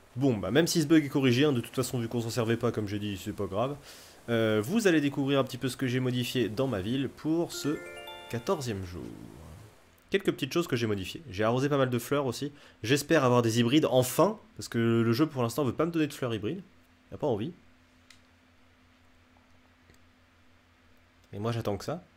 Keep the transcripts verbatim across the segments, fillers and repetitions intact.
Bon, bah même si ce bug est corrigé, hein, de toute façon, vu qu'on s'en servait pas, comme j'ai dit, c'est pas grave. Euh, vous allez découvrir un petit peu ce que j'ai modifié dans ma ville pour ce quatorzième jour. Quelques petites choses que j'ai modifiées. J'ai arrosé pas mal de fleurs aussi. J'espère avoir des hybrides enfin, parce que le jeu pour l'instant veut pas me donner de fleurs hybrides. Il a pas envie. Et moi j'attends que ça.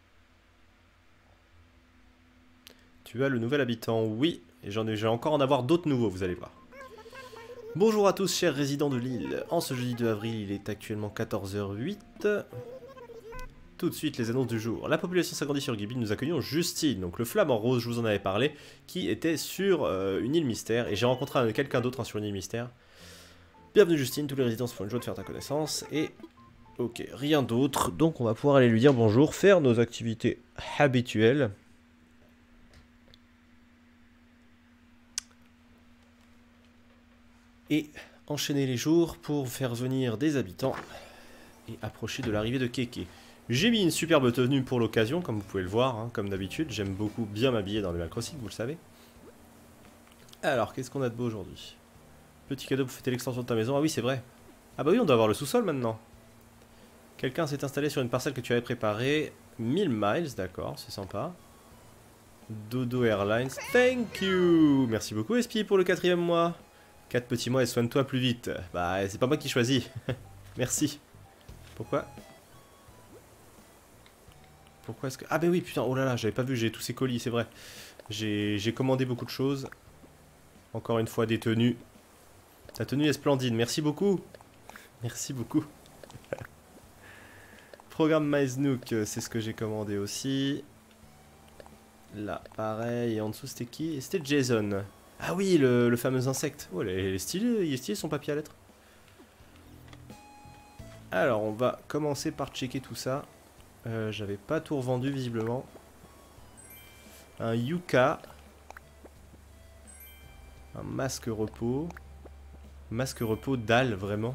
Tu as le nouvel habitant, oui. Et j'en ai, je vais encore en avoir d'autres nouveaux, vous allez voir. Bonjour à tous, chers résidents de l'île. En ce jeudi deux avril, il est actuellement quatorze heures huit. Tout de suite, les annonces du jour. La population s'agrandit sur Gibi, nous accueillons Justine, donc le flamant rose, je vous en avais parlé, qui était sur euh, une île mystère, et j'ai rencontré quelqu'un d'autre hein, sur une île mystère. Bienvenue Justine, tous les résidents se font une joie de faire ta connaissance, et... Ok, rien d'autre, donc on va pouvoir aller lui dire bonjour, faire nos activités habituelles. Et enchaîner les jours pour faire venir des habitants et approcher de l'arrivée de Kéké. J'ai mis une superbe tenue pour l'occasion, comme vous pouvez le voir, hein, comme d'habitude. J'aime beaucoup bien m'habiller dans Animal Crossing, vous le savez. Alors, qu'est-ce qu'on a de beau aujourd'hui? Petit cadeau pour fêter l'extension de ta maison. Ah oui, c'est vrai. Ah bah oui, on doit avoir le sous-sol maintenant. Quelqu'un s'est installé sur une parcelle que tu avais préparée. mille miles, d'accord, c'est sympa. Dodo Airlines, thank you. Merci beaucoup, Espi, pour le quatrième mois. quatre petits mois et soigne-toi plus vite. Bah, c'est pas moi qui choisis. Merci. Pourquoi? Pourquoi est-ce que... Ah bah oui, putain, oh là là, j'avais pas vu, j'ai tous ces colis, c'est vrai. J'ai commandé beaucoup de choses. Encore une fois, des tenues. Ta tenue est splendide, merci beaucoup. Merci beaucoup. Programme MySnook, c'est ce que j'ai commandé aussi. Là, pareil, et en dessous c'était qui? C'était Jason. Ah oui, le, le fameux insecte. Oh, il est stylé, il est stylé son papier à lettres. Alors, on va commencer par checker tout ça. Euh, J'avais pas tout revendu visiblement. Un Yuka. Un masque repos. Masque repos dalle, vraiment.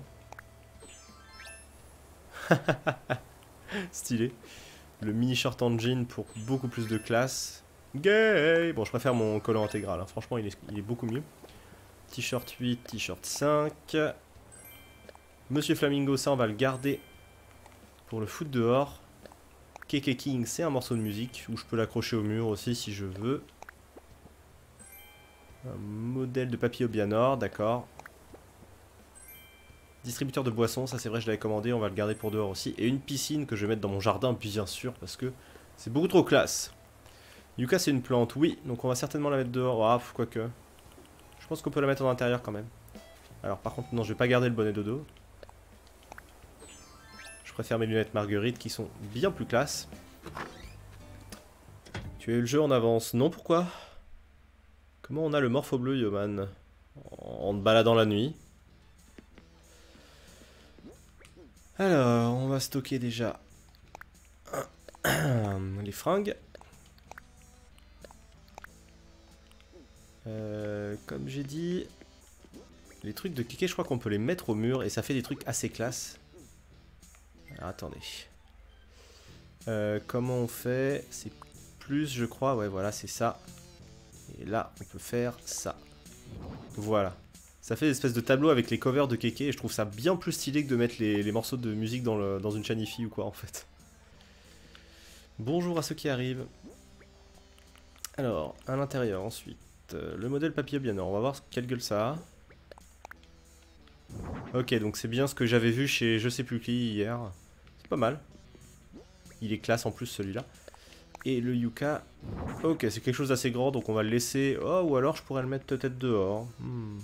Stylé. Le mini short en jean pour beaucoup plus de classe. Gay. Bon, je préfère mon collant intégral. Hein. Franchement, il est, il est beaucoup mieux. T-shirt huit, t-shirt cinq. Monsieur Flamingo, ça, on va le garder pour le foot dehors. Keke King, c'est un morceau de musique où je peux l'accrocher au mur aussi si je veux. Un modèle de papier au Bianor, d'accord. Distributeur de boissons, ça c'est vrai, je l'avais commandé, on va le garder pour dehors aussi. Et une piscine que je vais mettre dans mon jardin, bien sûr, parce que c'est beaucoup trop classe. Yuka, c'est une plante, oui, donc on va certainement la mettre dehors. Ah, quoique. Je pense qu'on peut la mettre en intérieur quand même. Alors, par contre, non, je vais pas garder le bonnet dodo. Je préfère mes lunettes Marguerite qui sont bien plus classe. Tu as eu le jeu en avance. Non, pourquoi? Comment on a le morpho bleu, Yoman? En te baladant la nuit. Alors, on va stocker déjà les fringues. Euh, comme j'ai dit, les trucs de Keke, je crois qu'on peut les mettre au mur et ça fait des trucs assez classe. Alors, attendez. Euh, comment on fait? C'est plus, je crois. Ouais, voilà, c'est ça. Et là, on peut faire ça. Voilà. Ça fait des espèces de tableaux avec les covers de Keke et je trouve ça bien plus stylé que de mettre les, les morceaux de musique dans, le, dans une Chanifi ou quoi en fait. Bonjour à ceux qui arrivent. Alors, à l'intérieur ensuite, euh, le modèle papier bien. On va voir quelle gueule ça a. Ok, donc c'est bien ce que j'avais vu chez je sais plus qui hier. C'est pas mal. Il est classe en plus celui-là. Et le Yuka, ok, c'est quelque chose d'assez grand, donc on va le laisser. Oh, ou alors je pourrais le mettre peut-être dehors. Hmm.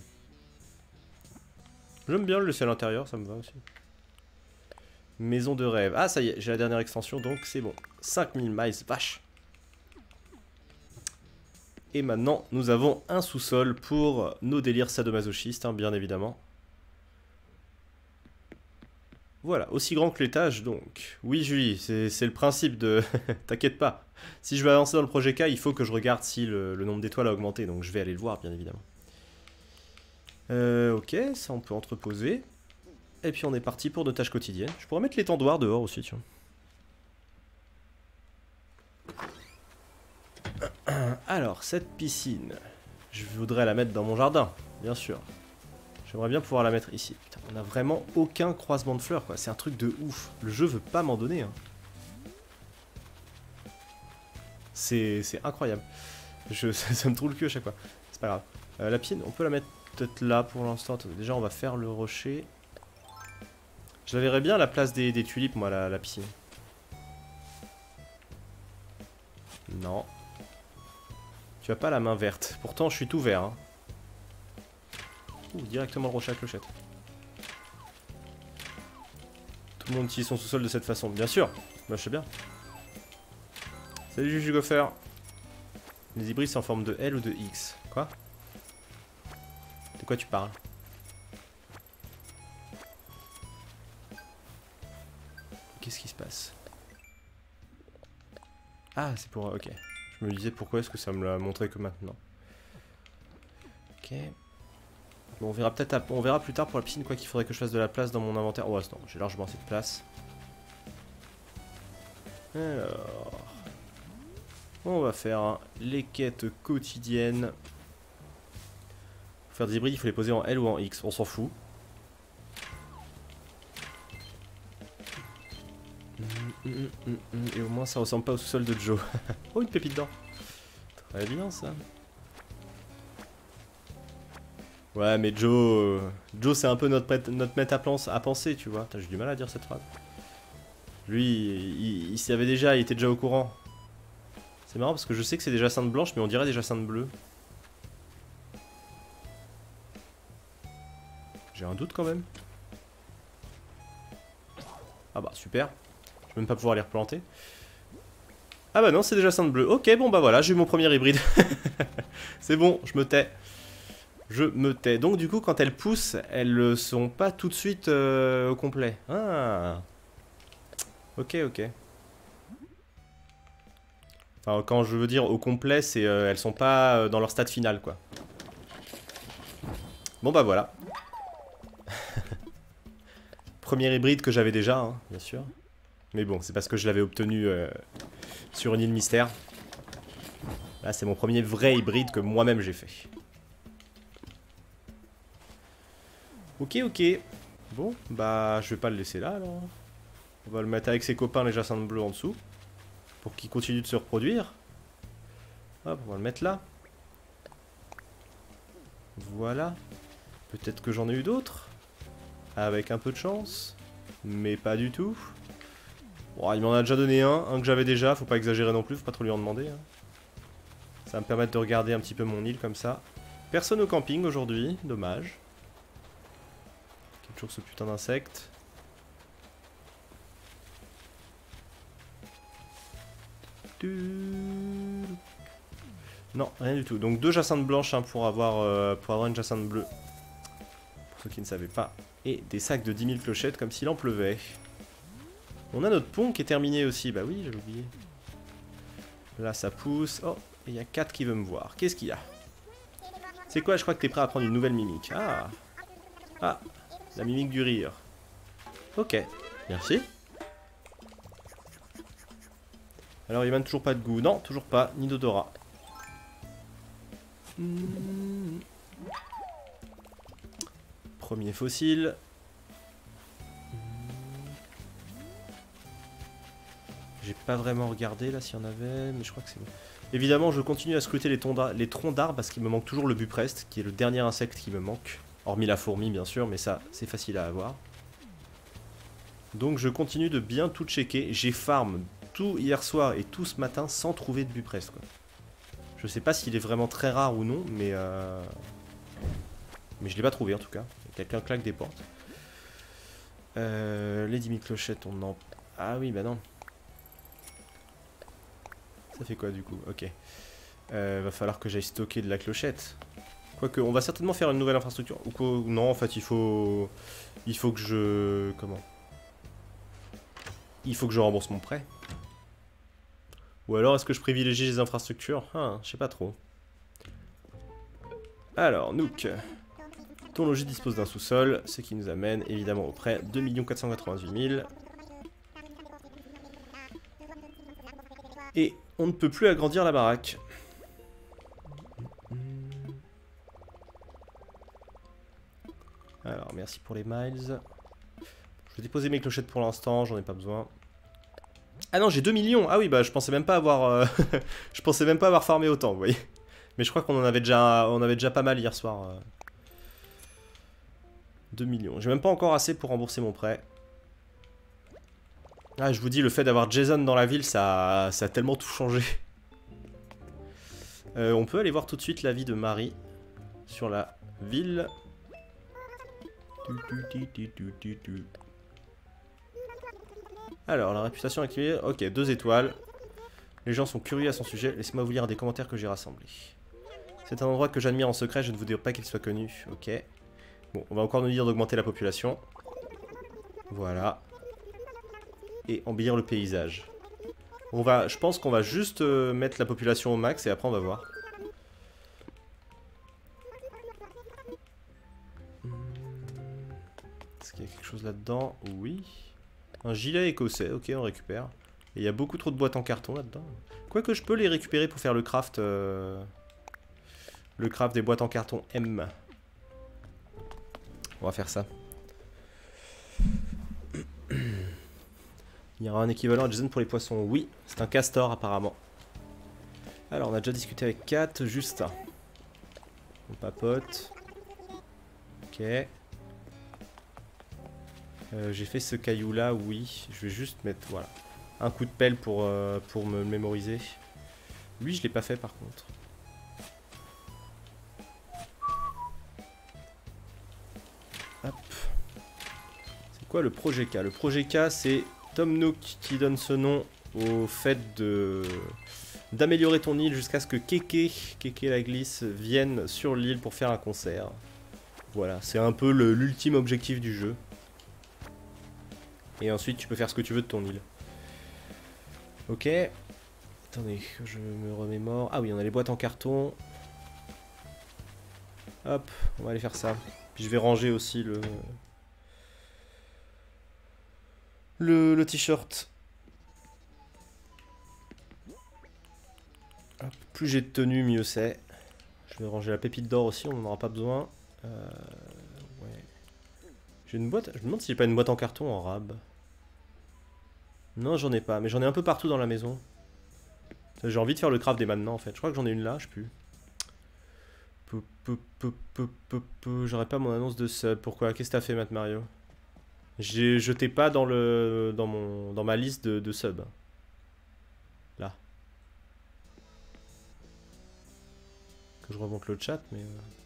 J'aime bien le laisser à l'intérieur, ça me va aussi. Maison de rêve. Ah, ça y est, j'ai la dernière extension, donc c'est bon. cinq mille miles, vache. Et maintenant, nous avons un sous-sol pour nos délires sadomasochistes, hein, bien évidemment. Voilà, aussi grand que l'étage, donc. Oui, Julie, c'est le principe de... T'inquiète pas. Si je veux avancer dans le projet K, il faut que je regarde si le, le nombre d'étoiles a augmenté, donc je vais aller le voir, bien évidemment. Euh, ok, ça on peut entreposer. Et puis on est parti pour nos tâches quotidiennes. Je pourrais mettre l'étendoir dehors aussi, tiens. Alors, cette piscine, je voudrais la mettre dans mon jardin, bien sûr. J'aimerais bien pouvoir la mettre ici. Putain, on a vraiment aucun croisement de fleurs, quoi. C'est un truc de ouf. Le jeu veut pas m'en donner. Hein. C'est incroyable. Je, ça, ça me trouve le cul à chaque fois. C'est pas grave. Euh, la piscine, on peut la mettre peut-être là pour l'instant. Déjà, on va faire le rocher. Je la verrais bien à la place des, des tulipes, moi, la, la piscine. Non. Tu as pas la main verte. Pourtant, je suis tout vert. Hein. Ouh, directement le rocher à clochette. Tout le monde utilise son sous-sol de cette façon. Bien sûr. Bah, je sais bien. Salut Juju Goffer. Les hybrides, c'est en forme de L ou de X? Quoi? De quoi tu parles? Qu'est-ce qui se passe? Ah, c'est pour... Ok. Je me disais pourquoi est-ce que ça me l'a montré que maintenant. Ok. Bon, on verra peut-être... À... On verra plus tard pour la piscine quoi qu'il faudrait que je fasse de la place dans mon inventaire. Oh, non, j'ai largement assez de place. Alors... On va faire hein, les quêtes quotidiennes. Pour faire des hybrides, il faut les poser en L ou en X. On s'en fout. Et au moins ça ressemble pas au sous-sol de Joe. Oh, une pépite d'or. Très bien ça. Ouais, mais Joe... Euh, Joe c'est un peu notre, notre maître à, à penser, tu vois. J'ai du mal à dire cette phrase. Lui, il, il savait déjà, il était déjà au courant. C'est marrant parce que je sais que c'est des jacinthes blanches, mais on dirait des jacinthes bleues. J'ai un doute quand même. Ah bah super. Je vais même pas pouvoir les replanter. Ah bah non, c'est des jacinthes bleues. Ok, bon bah voilà, j'ai eu mon premier hybride. C'est bon, je me tais. Je me tais. Donc du coup, quand elles poussent, elles sont pas tout de suite euh, au complet. Ah. Ok, ok. Enfin, quand je veux dire au complet, c'est euh, elles sont pas euh, dans leur stade final, quoi. Bon bah voilà. Premier hybride que j'avais déjà, hein, bien sûr. Mais bon, c'est parce que je l'avais obtenu euh, sur une île mystère. Là, c'est mon premier vrai hybride que moi-même j'ai fait. Ok, ok. Bon, bah, je vais pas le laisser là, alors. On va le mettre avec ses copains, les jacinthes bleus, en dessous. Pour qu'il continue de se reproduire. Hop, on va le mettre là. Voilà. Peut-être que j'en ai eu d'autres. Avec un peu de chance. Mais pas du tout. Bon, il m'en a déjà donné un, un que j'avais déjà, faut pas exagérer non plus, faut pas trop lui en demander. Hein. Ça va me permettre de regarder un petit peu mon île comme ça. Personne au camping aujourd'hui, dommage. Quel toujours ce putain d'insecte. Non, rien du tout. Donc deux jacinthes blanches hein, pour, avoir, euh, pour avoir une jacinthe bleue. Pour ceux qui ne savaient pas. Et des sacs de dix mille clochettes comme s'il en pleuvait. On a notre pont qui est terminé aussi. Bah oui, j'avais oublié. Là, ça pousse. Oh, il y a quatre qui veulent me voir. Qu'est-ce qu'il y a? C'est quoi? Je crois que t'es prêt à prendre une nouvelle mimique. Ah. Ah, la mimique du rire. Ok, merci. Alors, il n'y a toujours pas de goût. Non, toujours pas. Ni d'odorat. Mmh. Premier fossile. J'ai pas vraiment regardé là s'il y en avait, mais je crois que c'est bon. Évidemment, je continue à scruter les, les troncs d'arbres parce qu'il me manque toujours le bupreste, qui est le dernier insecte qui me manque. Hormis la fourmi, bien sûr, mais ça, c'est facile à avoir. Donc, je continue de bien tout checker. J'ai farm tout hier soir et tout ce matin sans trouver de bupreste, quoi. Je sais pas s'il est vraiment très rare ou non, mais euh... mais je l'ai pas trouvé en tout cas. Quelqu'un claque des portes. Euh, les dix mille clochettes, on en... Ah oui, bah non. Ça fait quoi du coup? Ok. Euh, va falloir que j'aille stocker de la clochette. Quoique, on va certainement faire une nouvelle infrastructure. Ou quoi? Non, en fait, il faut... Il faut que je... Comment? Il faut que je rembourse mon prêt. Ou alors, est-ce que je privilégie les infrastructures? Ah, je sais pas trop. Alors, Nook. Ton logis dispose d'un sous-sol, ce qui nous amène évidemment au prêt deux millions quatre cent quatre-vingt-huit mille. Et on ne peut plus agrandir la baraque. Alors, merci pour les miles. Je vais déposer mes clochettes pour l'instant, j'en ai pas besoin. Ah non, j'ai deux millions. Ah oui, bah je pensais même pas avoir... Euh... je pensais même pas avoir farmé autant, vous voyez. Mais je crois qu'on en avait déjà, on avait déjà pas mal hier soir. Euh... deux millions. J'ai même pas encore assez pour rembourser mon prêt. Ah, je vous dis, le fait d'avoir Jason dans la ville, ça, ça a tellement tout changé. Euh, on peut aller voir tout de suite l'avis de Marie sur la ville. Alors, la réputation activée. Ok, deux étoiles. Les gens sont curieux à son sujet. Laissez-moi vous lire des commentaires que j'ai rassemblés. C'est un endroit que j'admire en secret. Je ne vous dirai pas qu'il soit connu. Ok. Bon, on va encore nous dire d'augmenter la population. Voilà. Et embellir le paysage. On va, je pense qu'on va juste euh, mettre la population au max et après on va voir. Est-ce qu'il y a quelque chose là-dedans? Oui. Un gilet écossais, ok, on récupère. Et il y a beaucoup trop de boîtes en carton là-dedans. Quoique je peux les récupérer pour faire le craft. Euh... Le craft des boîtes en carton M. On va faire ça. Il y aura un équivalent à Jason pour les poissons. Oui, c'est un castor apparemment. Alors, on a déjà discuté avec Kat, Justin. On papote. Ok. Euh, J'ai fait ce caillou là, oui. Je vais juste mettre, voilà. Un coup de pelle pour, euh, pour me mémoriser. Lui, je l'ai pas fait par contre. Hop. C'est quoi le projet K? Le projet K, c'est Tom Nook qui donne ce nom au fait de d'améliorer ton île jusqu'à ce que Keke, Keke la glisse, vienne sur l'île pour faire un concert. Voilà, c'est un peu l'ultime objectif du jeu. Et ensuite, tu peux faire ce que tu veux de ton île. Ok. Attendez, je me remémore. Ah oui, on a les boîtes en carton. Hop, on va aller faire ça. Puis je vais ranger aussi le... Le, le t-shirt. Plus j'ai de tenue, mieux c'est. Je vais ranger la pépite d'or aussi, on n'en aura pas besoin. Euh, ouais. J'ai une boîte. Je me demande si j'ai pas une boîte en carton en rab. Non, j'en ai pas, mais j'en ai un peu partout dans la maison. J'ai envie de faire le craft dès maintenant en fait. Je crois que j'en ai une là, je sais plus. J'aurais pas mon annonce de sub. Pourquoi? Qu'est-ce que t'as fait, Matt Mario? J'ai jeté pas dans le dans mon dans ma liste de, de sub. Là. Que je remonte le chat, mais.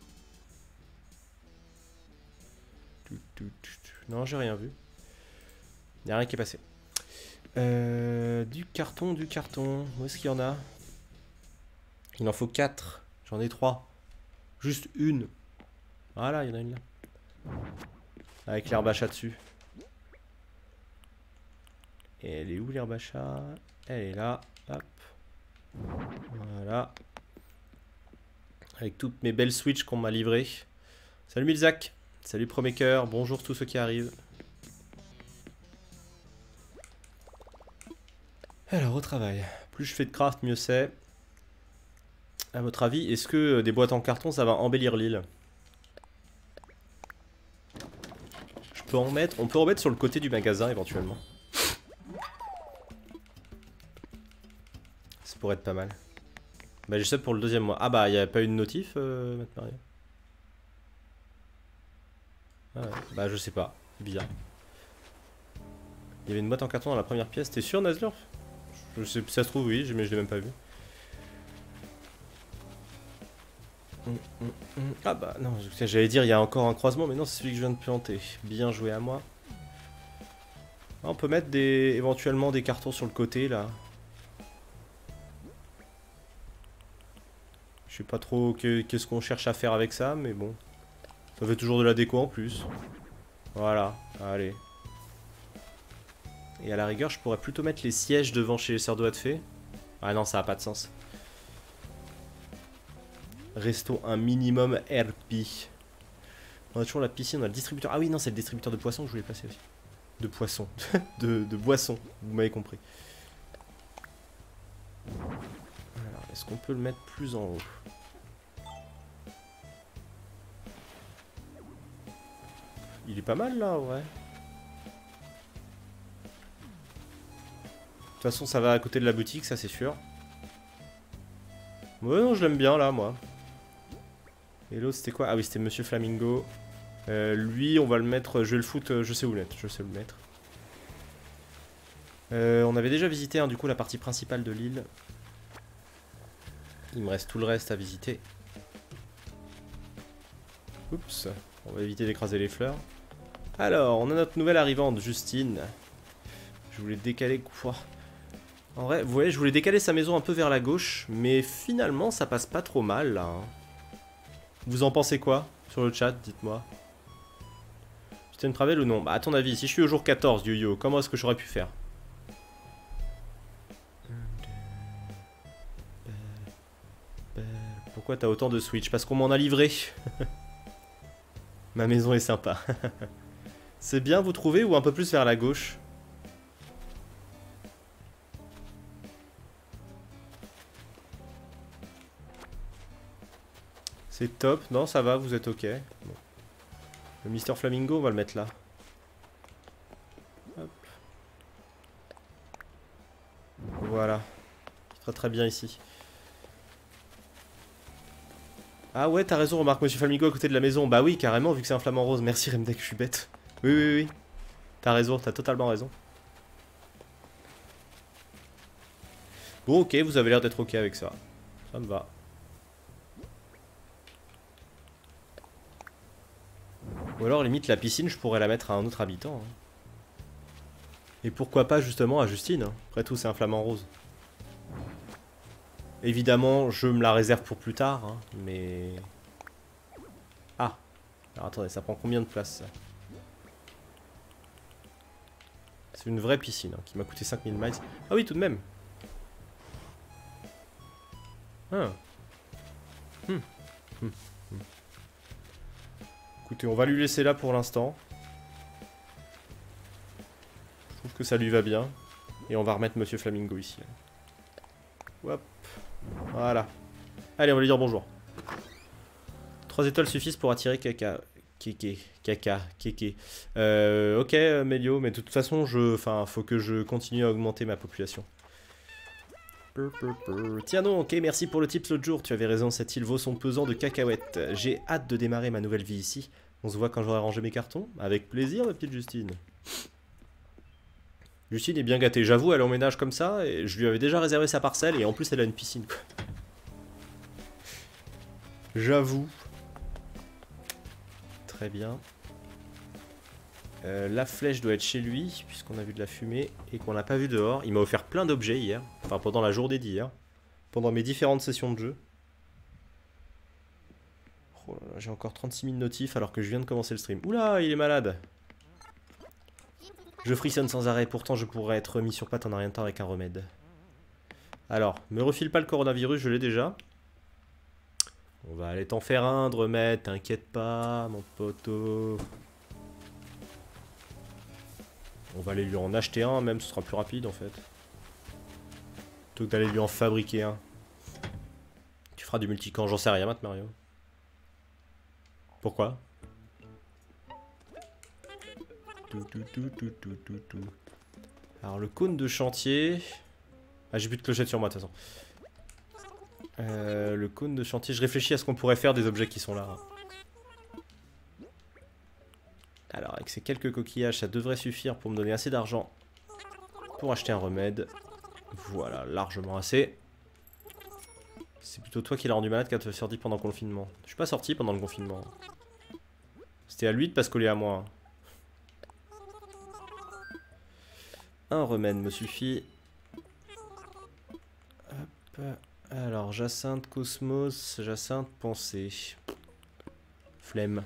Euh... Non, j'ai rien vu. Y a rien qui est passé. Euh, du carton, du carton. Où est-ce qu'il y en a? Il en faut quatre. J'en ai trois. Juste une. Voilà, il y en a une là. Avec l'herbe à chat dessus. Et elle est où l'herbe à chat? Elle est là. Hop. Voilà. Avec toutes mes belles switches qu'on m'a livrées. Salut Milzak. Salut Promaker. Bonjour tous ceux qui arrivent. Alors, au travail. Plus je fais de craft, mieux c'est. À votre avis, est-ce que des boîtes en carton, ça va embellir l'île? Je peux en mettre... On peut en mettre sur le côté du magasin, éventuellement. Ça pourrait être pas mal. Bah, j'ai ça pour le deuxième mois. Ah bah, il n'y a pas eu de notif, euh, Matt Mario? Ah ouais. Bah, je sais pas. Bizarre. Il y avait une boîte en carton dans la première pièce. T'es sûr, Nazlurf? Je sais, ça se trouve, oui, mais je l'ai même pas vu. Hum, hum, hum. Ah bah non, j'allais dire il y a encore un croisement, mais non, c'est celui que je viens de planter. Bien joué à moi. Ah, on peut mettre des, éventuellement des cartons sur le côté là. Je sais pas trop qu'est-ce qu'on cherche à faire avec ça, mais bon. Ça fait toujours de la déco en plus. Voilà, allez. Et à la rigueur, je pourrais plutôt mettre les sièges devant chez les sœurs de Hatfé. Ah non, ça n'a pas de sens. Restons un minimum R P. On a toujours la piscine, on a le distributeur. Ah oui, non, c'est le distributeur de poissons que je voulais placer aussi. De poissons. de, de boissons, vous m'avez compris. Alors, est-ce qu'on peut le mettre plus en haut? il est pas mal là, ouais. De toute façon, ça va à côté de la boutique, ça c'est sûr. Ouais, non, je l'aime bien là, moi. Et l'autre, c'était quoi? Ah oui, c'était Monsieur Flamingo. Euh, lui, on va le mettre. Je vais le foutre. Je sais où le mettre. Je sais où le mettre. Euh, on avait déjà visité, hein, du coup, la partie principale de l'île. Il me reste tout le reste à visiter. Oups. On va éviter d'écraser les fleurs. Alors, on a notre nouvelle arrivante, Justine. Je voulais décaler quoi? En vrai, vous voyez, je voulais décaler sa maison un peu vers la gauche, mais finalement, ça passe pas trop mal, là. Hein. Vous en pensez quoi sur le chat? Dites-moi. C'était une travel ou non? Bah, à ton avis, si je suis au jour quatorze, yo-yo, comment est-ce que j'aurais pu faire? Pourquoi t'as autant de Switch? Parce qu'on m'en a livré. Ma maison est sympa. C'est bien, vous trouvez, ou un peu plus vers la gauche? C'est top. Non, ça va, vous êtes ok. Bon. Le Mister Flamingo, on va le mettre là. Hop. Voilà. Il sera très bien ici. Ah ouais, t'as raison, remarque Monsieur Flamingo à côté de la maison. Bah oui, carrément, vu que c'est un flamant rose. Merci Remdek, je suis bête. Oui, oui, oui. T'as raison, t'as totalement raison. Bon, ok, vous avez l'air d'être ok avec ça. Ça me va. Ou alors, limite, la piscine, je pourrais la mettre à un autre habitant. Hein. Et pourquoi pas, justement, à Justine. Hein. Après tout, c'est un flamant rose. Évidemment, je me la réserve pour plus tard, hein, mais... Ah. Alors, attendez, ça prend combien de place, ça? C'est une vraie piscine, hein, qui m'a coûté cinq mille miles. Ah oui, tout de même. Ah. Hum. Hum. Hum. Écoutez, on va lui laisser là pour l'instant. Je trouve que ça lui va bien. Et on va remettre Monsieur Flamingo ici. Hop. Voilà. Allez, on va lui dire bonjour. Trois étoiles suffisent pour attirer caca. Kéké. Caca. Kéké. Euh, ok, Melio, mais de toute façon, je... Enfin, faut que je continue à augmenter ma population. Tiens donc, ok, merci pour le tips l'autre jour. Tu avais raison, cette île vaut son pesant de cacahuètes. J'ai hâte de démarrer ma nouvelle vie ici. On se voit quand j'aurai rangé mes cartons. Avec plaisir, ma petite Justine. Justine est bien gâtée. J'avoue, elle emménage comme ça. Et je lui avais déjà réservé sa parcelle. Et en plus, elle a une piscine. J'avoue. Très bien. Euh, la flèche doit être chez lui, puisqu'on a vu de la fumée et qu'on l'a pas vu dehors. Il m'a offert plein d'objets hier. Enfin, pendant la journée d'hier. Pendant mes différentes sessions de jeu. Oh là là, j'ai encore trente-six mille notifs alors que je viens de commencer le stream. Oula, il est malade. Je frissonne sans arrêt, pourtant je pourrais être mis sur pattes en un rien de temps avec un remède. Alors, me refile pas le coronavirus, je l'ai déjà. On va aller t'en faire un de remède, t'inquiète pas, mon poteau. On va aller lui en acheter un, même ce sera plus rapide en fait. Plutôt que d'aller lui en fabriquer un. Tu feras du multicamp, j'en sais rien, Matt Mario. Pourquoi? Tout, tout, tout, tout, tout, tout, tout. Alors le cône de chantier... Ah, j'ai plus de clochette sur moi de toute façon. Euh, le cône de chantier, je réfléchis à ce qu'on pourrait faire des objets qui sont là. Alors avec ces quelques coquillages, ça devrait suffire pour me donner assez d'argent pour acheter un remède. Voilà, largement assez. C'est plutôt toi qui l'as rendu malade quand tu es sorti pendant le confinement. Je suis pas sorti pendant le confinement. C'était à lui de pas se coller à moi. Un remède me suffit. Hop. Alors, Jacinthe, Cosmos, Jacinthe, Pensée. Flemme.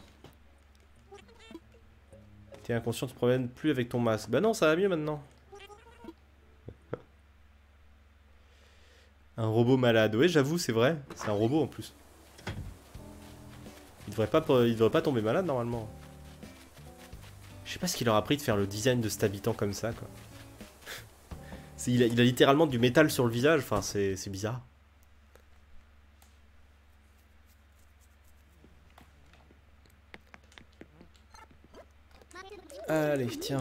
T'es inconscient, tu te promènes plus avec ton masque. Bah non, ça va mieux maintenant. Un robot malade. Ouais, j'avoue, c'est vrai. C'est un robot en plus. Il devrait pas, il devrait pas tomber malade normalement. Je sais pas ce qu'il leur a pris de faire le design de cet habitant comme ça, quoi. Il a, il a littéralement du métal sur le visage, enfin c'est bizarre. Allez, tiens.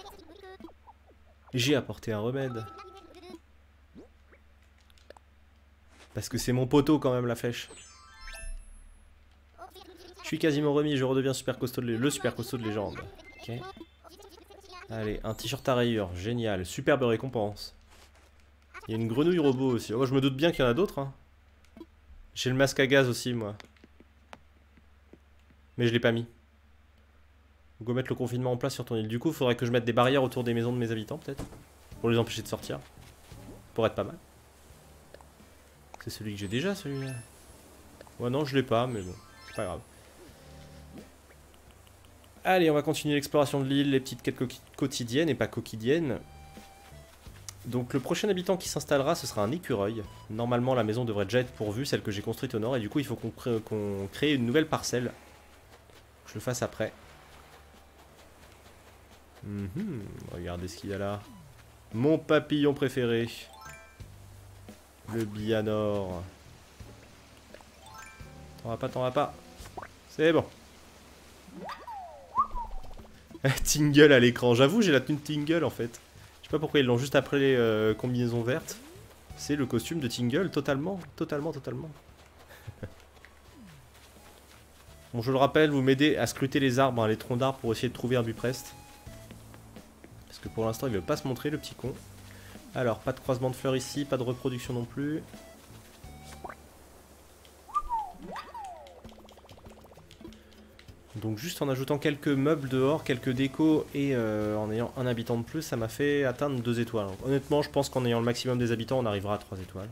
J'ai apporté un remède. Parce que c'est mon poteau quand même la flèche. Je suis quasiment remis, je redeviens super costaud de le super costaud de légende. Ok. Allez, un t-shirt à rayures, génial, superbe récompense. Il y a une grenouille robot aussi. Oh, je me doute bien qu'il y en a d'autres. Hein. J'ai le masque à gaz aussi, moi. Mais je l'ai pas mis. Go mettre le confinement en place sur ton île. Du coup, il faudrait que je mette des barrières autour des maisons de mes habitants, peut-être. Pour les empêcher de sortir. Pour être pas mal. C'est celui que j'ai déjà, celui-là. Ouais, non, je l'ai pas, mais bon, c'est pas grave. Allez, on va continuer l'exploration de l'île, les petites quêtes quotidiennes et pas quotidiennes. Donc le prochain habitant qui s'installera, ce sera un écureuil. Normalement, la maison devrait déjà être pourvue, celle que j'ai construite au nord, et du coup, il faut qu'on crée, qu'on crée une nouvelle parcelle. Que je le fasse après. Mm-hmm. Regardez ce qu'il y a là. Mon papillon préféré. Le Bianor. T'en vas pas, t'en vas pas. C'est bon. Tingle à l'écran. J'avoue, j'ai la tenue de Tingle en fait. Je sais pas pourquoi ils l'ont juste après les euh, combinaisons vertes. C'est le costume de Tingle, totalement, totalement, totalement. Bon, je le rappelle, vous m'aidez à scruter les arbres, hein, les troncs d'arbres pour essayer de trouver un Buprest. Parce que pour l'instant, il veut pas se montrer, le petit con. Alors, pas de croisement de fleurs ici, pas de reproduction non plus. Donc juste en ajoutant quelques meubles dehors, quelques décos et euh, en ayant un habitant de plus, ça m'a fait atteindre deux étoiles. Donc, honnêtement, je pense qu'en ayant le maximum des habitants, on arrivera à trois étoiles.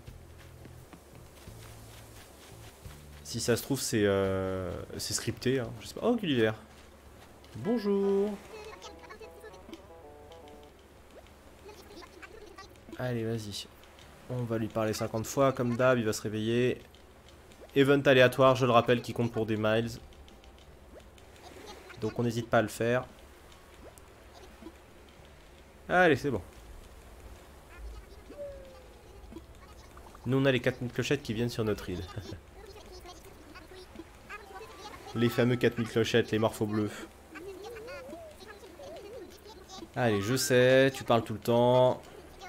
Si ça se trouve, c'est euh, c'est scripté. Hein. Je sais pas. Oh, Gulliver. Bonjour. Allez, vas-y. On va lui parler cinquante fois, comme d'hab, il va se réveiller. Event aléatoire, je le rappelle, qui compte pour des miles. Donc on n'hésite pas à le faire. Allez, c'est bon. Nous, on a les quatre mille clochettes qui viennent sur notre île. Les fameux quatre mille clochettes, les morphos bleus. Allez, je sais, tu parles tout le temps.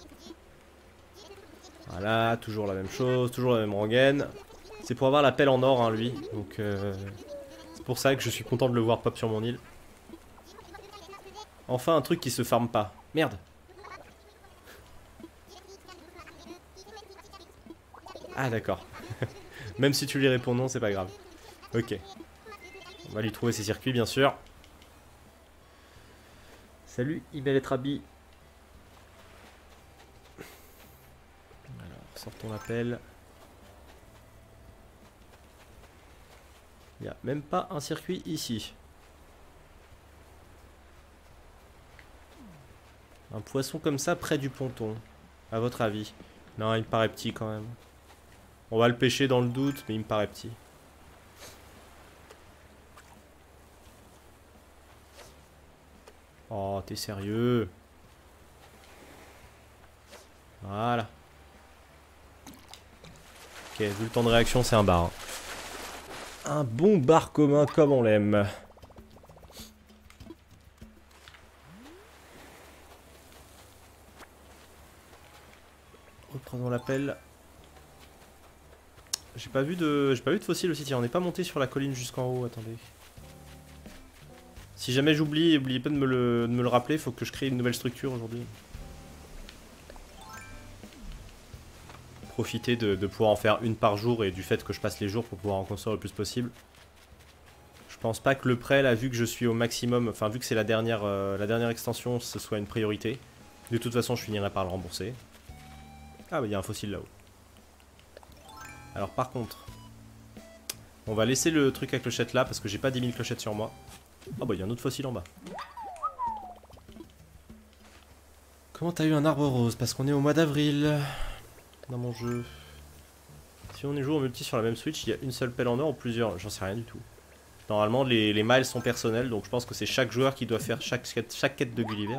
Voilà, toujours la même chose, toujours la même rengaine. C'est pour avoir la pelle en or, hein, lui. Donc, euh, c'est pour ça que je suis content de le voir pop sur mon île. Enfin, un truc qui se farme pas. Merde. Ah, d'accord. Même si tu lui réponds non, c'est pas grave. Ok. On va lui trouver ses circuits, bien sûr. Salut, Ibeletrabi. Alors, sortons l'appel. Il n'y a même pas un circuit ici. Un poisson comme ça près du ponton. À votre avis? Non, il me paraît petit quand même. On va le pêcher dans le doute, mais il me paraît petit. Oh, t'es sérieux? Voilà. Ok, vu le temps de réaction, c'est un bar. Hein. Un bon bar commun comme on l'aime. Reprenons l'appel. J'ai pas vu de, j'ai pas vu de fossiles aussi. Tiens, on n'est pas monté sur la colline jusqu'en haut. Attendez. Si jamais j'oublie, n'oubliez pas de me le, de me le rappeler. Faut que je crée une nouvelle structure aujourd'hui. Profiter de, de pouvoir en faire une par jour et du fait que je passe les jours pour pouvoir en construire le plus possible. Je pense pas que le prêt, là, vu que je suis au maximum, enfin vu que c'est la dernière, euh, la dernière extension, ce soit une priorité. De toute façon, je finirai par le rembourser. Ah bah il y a un fossile là-haut. Alors par contre, on va laisser le truc à clochette là parce que j'ai pas dix mille clochettes sur moi. Ah bah il y a un autre fossile en bas. Comment t'as eu un arbre rose? Parce qu'on est au mois d'avril dans mon jeu. Si on est joué au multi sur la même Switch, il y a une seule pelle en or ou plusieurs? J'en sais rien du tout. Normalement les, les miles sont personnels, donc je pense que c'est chaque joueur qui doit faire chaque, chaque quête de Gulliver.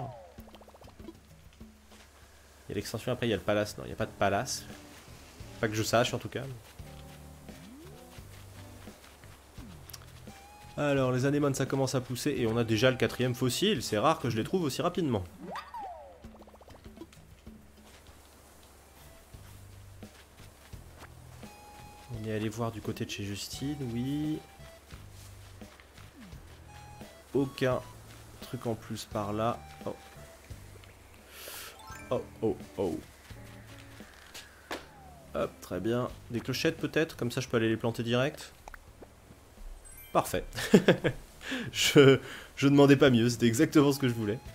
Il y a l'extension, après il y a le palace. Non, il n'y a pas de palace. Pas que je sache en tout cas. Alors, les anémones, ça commence à pousser et on a déjà le quatrième fossile. C'est rare que je les trouve aussi rapidement. On est allé voir du côté de chez Justine, oui. Aucun truc en plus par là. Oh. Oh, oh, oh. Hop, très bien. Des clochettes peut-être, comme ça je peux aller les planter direct. Parfait. je, je demandais pas mieux, c'était exactement ce que je voulais.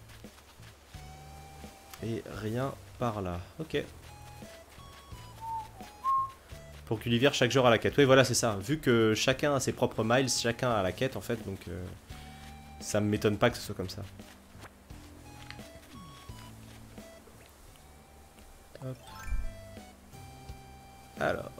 Et rien par là. Ok. Pour Gulliver, chaque joueur a la quête. Oui, voilà, c'est ça. Vu que chacun a ses propres miles, chacun a la quête en fait, donc euh, ça me m'étonne pas que ce soit comme ça. Hop. Alors.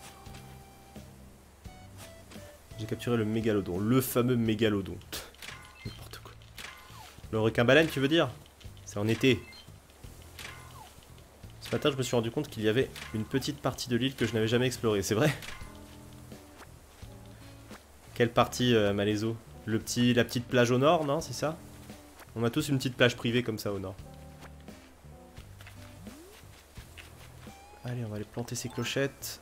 J'ai capturé le mégalodon, le fameux mégalodon. N'importe quoi. Le requin baleine, tu veux dire? C'est en été. Ce matin, je me suis rendu compte qu'il y avait une petite partie de l'île que je n'avais jamais explorée, c'est vrai? Quelle partie, euh, Malaiso? Le petit, la petite plage au nord, non? C'est ça? On a tous une petite plage privée comme ça au nord. Allez, on va aller planter ces clochettes.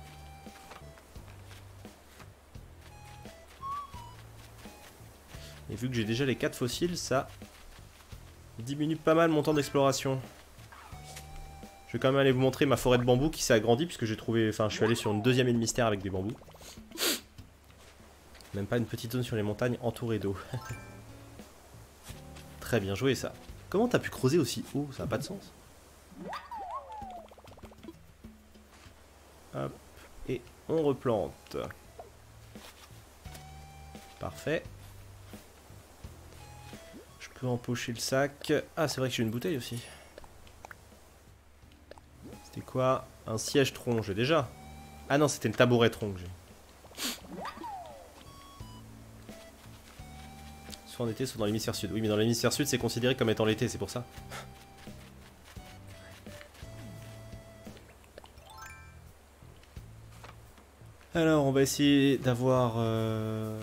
Et vu que j'ai déjà les quatre fossiles, ça diminue pas mal mon temps d'exploration. Je vais quand même aller vous montrer ma forêt de bambous qui s'est agrandie puisque j'ai trouvé... Enfin, je suis allé sur une deuxième île mystère avec des bambous. Même pas une petite zone sur les montagnes entourée d'eau. Très bien joué ça. Comment t'as pu creuser aussi haut? Ça n'a pas de sens. Hop. Et on replante. Parfait. Je peux empocher le sac. Ah, c'est vrai que j'ai une bouteille aussi. C'était quoi? Un siège tronc, j'ai déjà. Ah non, c'était le tabouret tronc que j'ai. Soit en été, soit dans l'hémisphère sud. Oui, mais dans l'hémisphère sud, c'est considéré comme étant l'été, c'est pour ça. Alors, on va essayer d'avoir euh,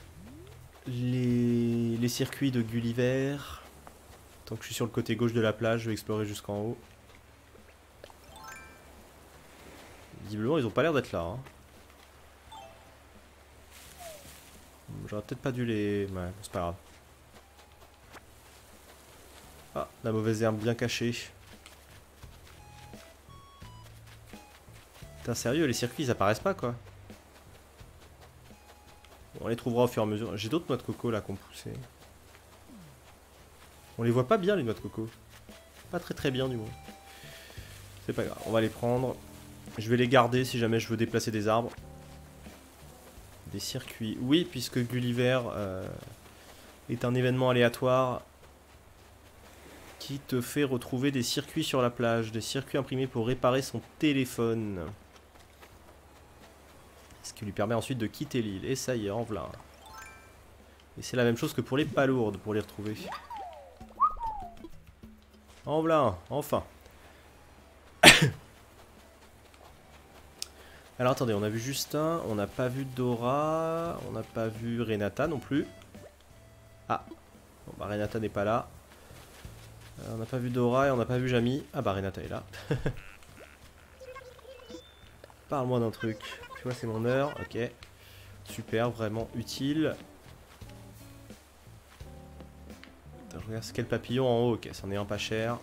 les, les circuits de Gulliver. Tant que je suis sur le côté gauche de la plage, je vais explorer jusqu'en haut. Visiblement, ils ont pas l'air d'être là. Hein. J'aurais peut-être pas dû les... Ouais, bon, c'est pas grave. Ah, la mauvaise herbe bien cachée. Putain, sérieux, les circuits, ils apparaissent pas, quoi. Bon, on les trouvera au fur et à mesure. J'ai d'autres noix de coco, là, qu'on poussait. On les voit pas bien, les noix de coco. Pas très très bien, du moins. C'est pas grave, on va les prendre. Je vais les garder si jamais je veux déplacer des arbres. Des circuits. Oui, puisque Gulliver euh, est un événement aléatoire qui te fait retrouver des circuits sur la plage. Des circuits imprimés pour réparer son téléphone. Ce qui lui permet ensuite de quitter l'île. Et ça y est, en voilà. Et c'est la même chose que pour les palourdes, pour les retrouver. En voilà, enfin. Alors attendez, on a vu Justin, on n'a pas vu Dora, on n'a pas vu Renata non plus. Ah, bon bah Renata n'est pas là. Euh, on n'a pas vu Dora et on n'a pas vu Jamie. Ah bah Renata est là. Parle-moi d'un truc. Tu vois, c'est mon heure, ok. Super, vraiment utile. Attends, je regarde quel papillon en haut, ok, c'en est un pas cher.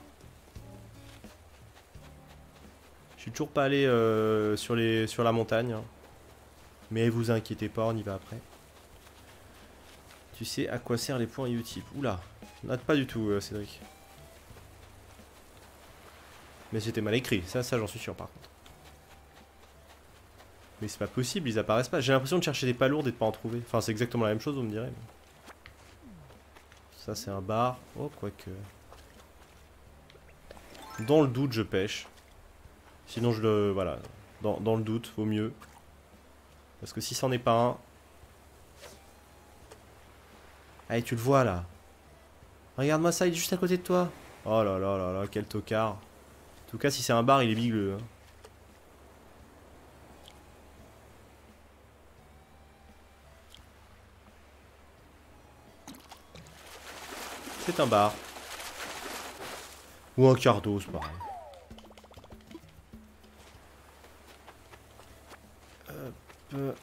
Je suis toujours pas allé euh, sur, les, sur la montagne. Hein. Mais vous inquiétez pas, on y va après. Tu sais à quoi servent les points U-type? Oula, note pas du tout, euh, Cédric. Mais c'était mal écrit, ça, ça j'en suis sûr par contre. Mais c'est pas possible, ils apparaissent pas. J'ai l'impression de chercher des palourdes et de pas en trouver. Enfin, c'est exactement la même chose, vous me direz. Ça, c'est un bar. Oh, quoique. Dans le doute, je pêche. Sinon, je le... Voilà. Dans, dans le doute, vaut mieux. Parce que si c'en est pas un... Allez, tu le vois, là. Regarde-moi ça, il est juste à côté de toi. Oh là là là là, quel tocard. En tout cas, si c'est un bar, il est bigleux. Hein. C'est un bar. Ou un quart d'eau, c'est pareil. Hop.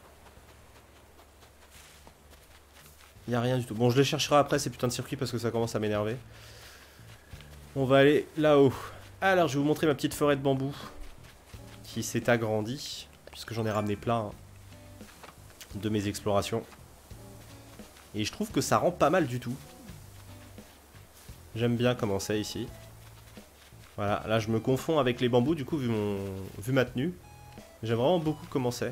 Il n'y a rien du tout. Bon, je les chercherai après ces putains de circuits parce que ça commence à m'énerver. On va aller là-haut. Alors, je vais vous montrer ma petite forêt de bambou qui s'est agrandie puisque j'en ai ramené plein hein, de mes explorations. Et je trouve que ça rend pas mal du tout. J'aime bien comment c'est ici. Voilà, là je me confonds avec les bambous du coup vu, mon... vu ma tenue. J'aime vraiment beaucoup comment c'est.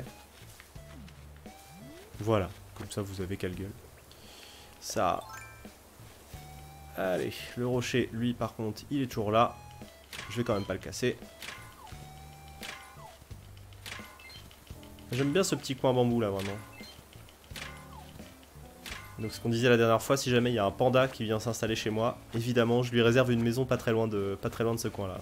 Voilà, comme ça vous avez quelle gueule. Ça. Allez, le rocher, lui par contre, il est toujours là. Je vais quand même pas le casser. J'aime bien ce petit coin bambou là vraiment. Donc ce qu'on disait la dernière fois, si jamais il y a un panda qui vient s'installer chez moi, évidemment je lui réserve une maison pas très loin de, pas très loin de ce coin là.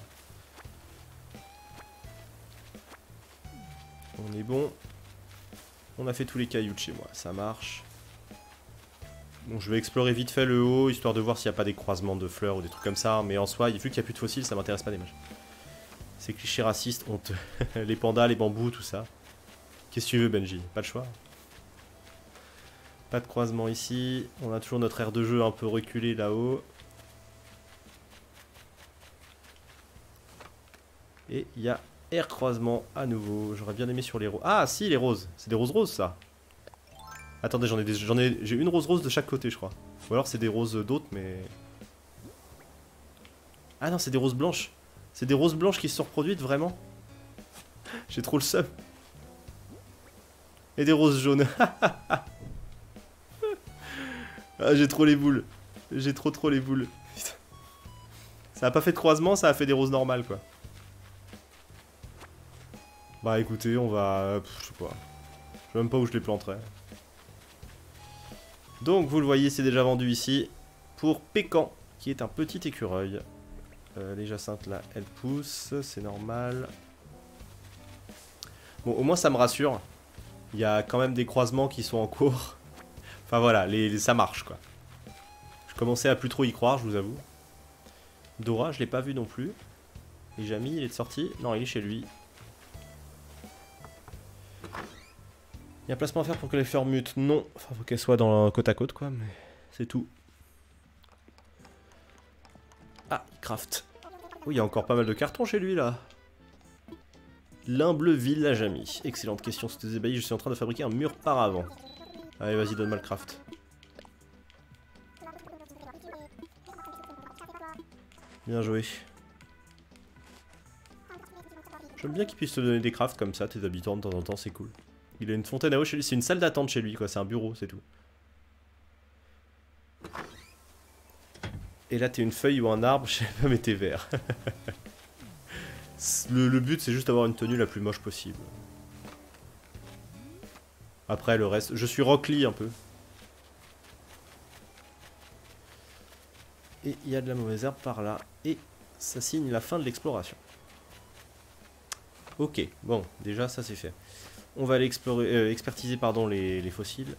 On est bon. On a fait tous les cailloux de chez moi, ça marche. Bon, je vais explorer vite fait le haut, histoire de voir s'il n'y a pas des croisements de fleurs ou des trucs comme ça, mais en soi, vu qu'il n'y a plus de fossiles, ça m'intéresse pas des matchs. Ces clichés racistes, honteux. Les pandas, les bambous, tout ça. Qu'est-ce que tu veux Benji? Pas de choix. Pas de croisement ici. On a toujours notre aire de jeu un peu reculée là-haut. Et il y a air croisement à nouveau. J'aurais bien aimé sur les roses. Ah si, les roses. C'est des roses roses ça. Attendez, j'en ai des... j'en ai... j'ai une rose rose de chaque côté je crois. Ou alors c'est des roses d'autres mais... Ah non, c'est des roses blanches. C'est des roses blanches qui se sont reproduites vraiment. J'ai trop le seum. Et des roses jaunes. Ah, j'ai trop les boules. J'ai trop trop les boules. Putain. Ça a pas fait de croisement, ça a fait des roses normales quoi. Bah écoutez, on va... Pff, je sais pas. Je sais même pas où je les planterai. Donc vous le voyez, c'est déjà vendu ici. Pour Pécan, qui est un petit écureuil. Euh, les jacinthes là, elles poussent, c'est normal. Bon, au moins ça me rassure. Il y a quand même des croisements qui sont en cours. Enfin voilà, les, les, ça marche quoi. Je commençais à plus trop y croire, je vous avoue. Dora, je l'ai pas vu non plus. Et Jamie, il est sorti? Non, il est chez lui. Il y a un placement à faire pour que les fleurs mutent? Non. Enfin, faut qu'elles soient dans côte à côte quoi, mais c'est tout. Ah, il craft. Oui, il y a encore pas mal de cartons chez lui là. L'humble village ami. Excellente question, c'était des ébahis, je suis en train de fabriquer un mur paravent. Allez, vas-y, donne-moi le craft. Bien joué. J'aime bien qu'il puisse te donner des crafts comme ça, tes habitants de temps en temps, c'est cool. Il a une fontaine à eau chez lui, c'est une salle d'attente chez lui quoi, c'est un bureau, c'est tout. Et là t'es une feuille ou un arbre, je sais pas mais t'es vert. le, le but c'est juste d'avoir une tenue la plus moche possible. Après le reste, je suis Rock Lee un peu. Et il y a de la mauvaise herbe par là, et ça signe la fin de l'exploration. Ok, bon, déjà ça c'est fait. On va aller explorer, euh, expertiser pardon, les, les fossiles.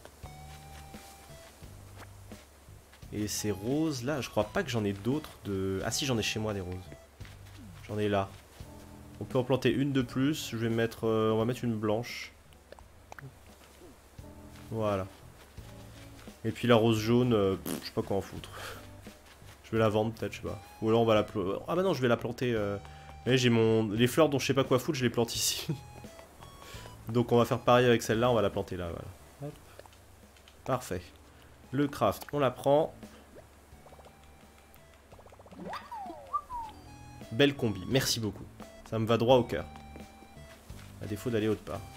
Et ces roses là, je crois pas que j'en ai d'autres de... Ah si, j'en ai chez moi des roses. J'en ai là. On peut en planter une de plus, je vais mettre... Euh, on va mettre une blanche. Voilà. Et puis la rose jaune, euh, pff, je sais pas quoi en foutre. Je vais la vendre peut-être, je sais pas. Ou alors on va la... Ah bah non, je vais la planter... Euh... Mais j'ai mon... Les fleurs dont je sais pas quoi foutre, je les plante ici. Donc on va faire pareil avec celle-là, on va la planter là, voilà. Hop. Parfait. Le craft, on la prend. Belle combi, merci beaucoup. Ça me va droit au cœur. À défaut d'aller autre part.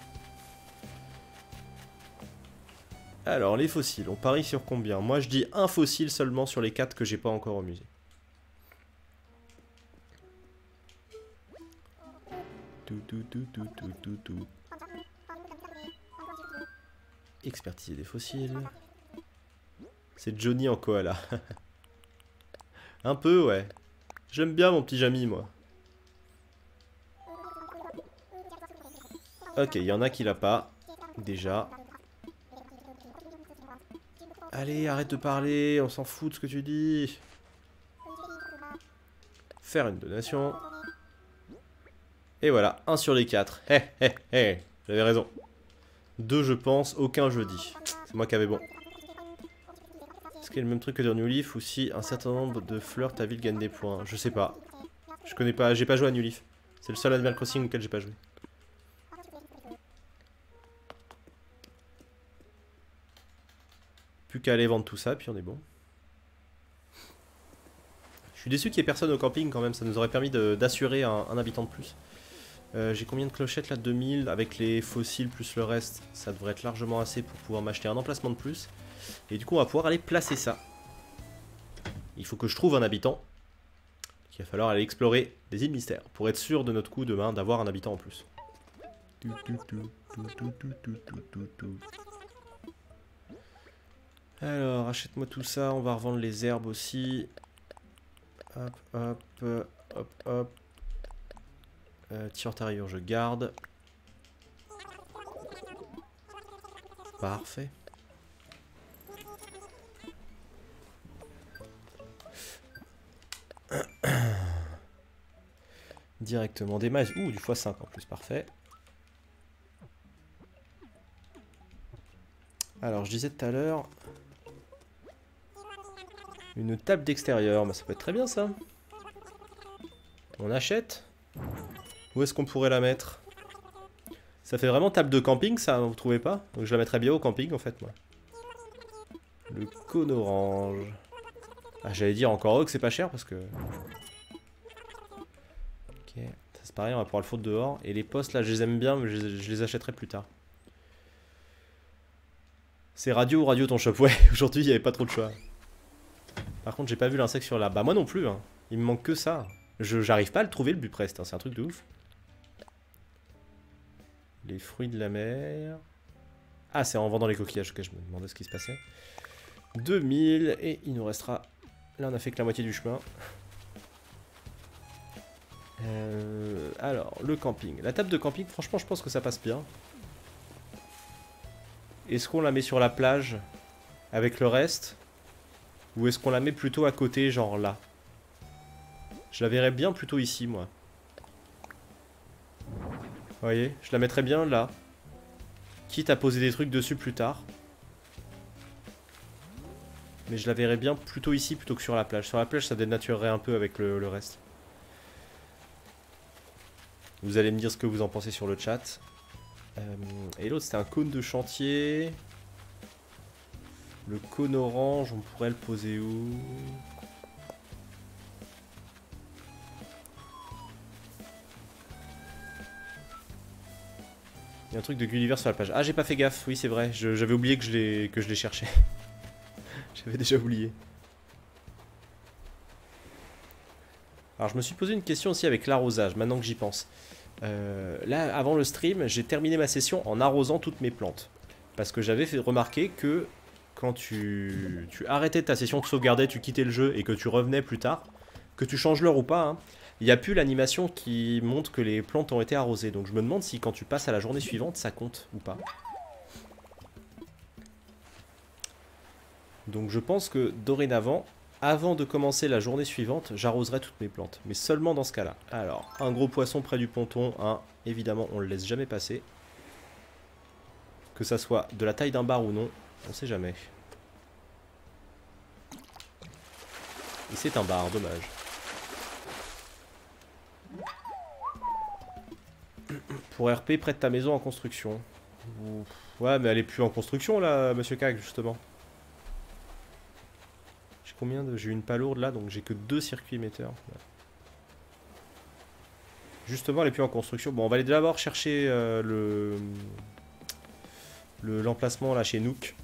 Alors, les fossiles, on parie sur combien? Moi je dis un fossile seulement sur les quatre que j'ai pas encore au musée. Tout, tout, tout, tout, tout, tout, tout. Expertiser des fossiles. C'est Johnny en koala. Un peu, ouais. J'aime bien mon petit Jamie, moi. Ok, il y en a qui l'a pas. Déjà. Allez, arrête de parler, on s'en fout de ce que tu dis. Faire une donation. Et voilà, un sur les quatre. Hé, hé, hé, j'avais raison. Deux, je pense, aucun jeudi. C'est moi qui avais bon. Est-ce qu'il y a le même truc que dans New Leaf ou si un certain nombre de fleurs ta ville gagne des points? Je sais pas. Je connais pas, j'ai pas joué à New Leaf. C'est le seul Animal Crossing auquel j'ai pas joué. Plus qu'à aller vendre tout ça, puis on est bon. Je suis déçu qu'il n'y ait personne au camping quand même, ça nous aurait permis d'assurer un, un habitant de plus. Euh, j'ai combien de clochettes là? deux mille, avec les fossiles plus le reste, ça devrait être largement assez pour pouvoir m'acheter un emplacement de plus. Et du coup on va pouvoir aller placer ça. Il faut que je trouve un habitant. Il va falloir aller explorer des îles mystères, pour être sûr de notre coup demain d'avoir un habitant en plus. Alors, achète-moi tout ça, on va revendre les herbes aussi. Hop, hop, hop, hop. Euh, tir tarillure, je garde. Parfait. Directement des mailles. Ouh, du fois cinq en plus, parfait. Alors, je disais tout à l'heure... Une table d'extérieur, bah, ça peut être très bien ça. On achète. Où est-ce qu'on pourrait la mettre? Ça fait vraiment table de camping ça, vous trouvez pas? Donc je la mettrais bien au camping en fait moi. Le cône orange. Ah j'allais dire encore heureux que c'est pas cher parce que... Ok, ça c'est pareil, on va pouvoir le foutre dehors. Et les postes là je les aime bien mais je, je les achèterai plus tard. C'est radio ou radio ton shop? Ouais, aujourd'hui il n'y avait pas trop de choix. Par contre j'ai pas vu l'insecte sur la... Bah moi non plus hein. Il me manque que ça. J'arrive pas à le trouver le Buprest, hein. C'est un truc de ouf. Les fruits de la mer. Ah c'est en vendant les coquillages, ok je me demandais ce qui se passait. deux mille et il nous restera... Là on a fait que la moitié du chemin. Euh, alors le camping. La table de camping franchement je pense que ça passe bien. Est-ce qu'on la met sur la plage avec le reste? Ou est-ce qu'on la met plutôt à côté, genre là? Je la verrais bien plutôt ici, moi. Vous voyez? Je la mettrais bien là. Quitte à poser des trucs dessus plus tard. Mais je la verrais bien plutôt ici plutôt que sur la plage. Sur la plage, ça dénaturerait un peu avec le, le reste. Vous allez me dire ce que vous en pensez sur le chat. Euh, et l'autre, c'était un cône de chantier. Le cône orange, on pourrait le poser où? Il y a un truc de Gulliver sur la plage. Ah, j'ai pas fait gaffe, oui, c'est vrai. J'avais oublié que je l'ai cherché. J'avais déjà oublié. Alors, je me suis posé une question aussi avec l'arrosage, maintenant que j'y pense. Euh, là, avant le stream, j'ai terminé ma session en arrosant toutes mes plantes. Parce que j'avais fait remarquer que quand tu, tu arrêtais ta session, de sauvegarder, tu quittais le jeu et que tu revenais plus tard, que tu changes l'heure ou pas, hein, il n'y a plus l'animation qui montre que les plantes ont été arrosées. Donc je me demande si quand tu passes à la journée suivante, ça compte ou pas. Donc je pense que dorénavant, avant de commencer la journée suivante, j'arroserai toutes mes plantes. Mais seulement dans ce cas-là. Alors, un gros poisson près du ponton, hein, évidemment, on ne le laisse jamais passer. Que ça soit de la taille d'un bar ou non, on sait jamais. Et c'est un bar, dommage. Pour R P, près de ta maison en construction. Ouais, mais elle est plus en construction là, monsieur Cag, justement. J'ai combien de... J'ai une palourde là, donc j'ai que deux circuits émetteurs. Justement, elle est plus en construction. Bon, on va aller d'abord chercher euh, le... l'emplacement là chez Nook.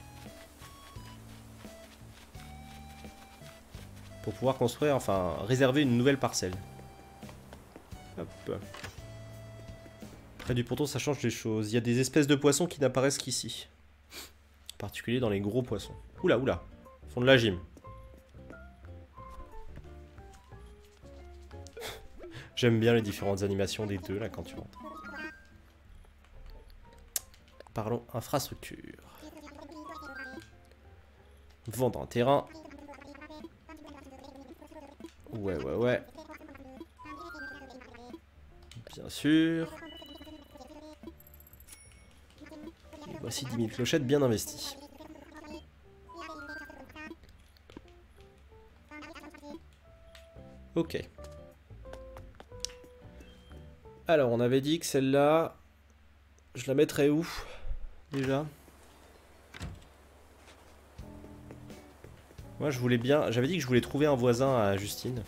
Pour pouvoir construire, enfin, réserver une nouvelle parcelle. Hop. Près du ponton, ça change les choses. Il y a des espèces de poissons qui n'apparaissent qu'ici. En particulier dans les gros poissons. Oula, oula. Ils font de la gym. J'aime bien les différentes animations des deux, là, quand tu rentres. Parlons infrastructure. Vendre un terrain. Ouais, ouais, ouais. Bien sûr. Et voici dix mille clochettes bien investies. Ok. Alors, on avait dit que celle-là, je la mettrais où, déjà? Moi, je voulais bien... J'avais dit que je voulais trouver un voisin à Justine.